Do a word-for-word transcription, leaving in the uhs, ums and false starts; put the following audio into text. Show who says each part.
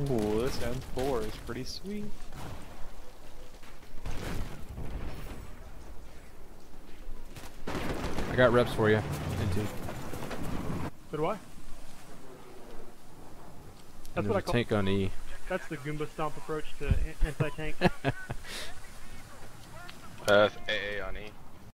Speaker 1: Ooh, this M four is pretty sweet.
Speaker 2: I got reps for you. Into.
Speaker 3: So do I. That's
Speaker 2: And
Speaker 3: what I
Speaker 2: there's a
Speaker 3: call.
Speaker 2: tank on E.
Speaker 3: That's the Goomba stomp approach to an- anti-tank.
Speaker 4: Uh, A A on E.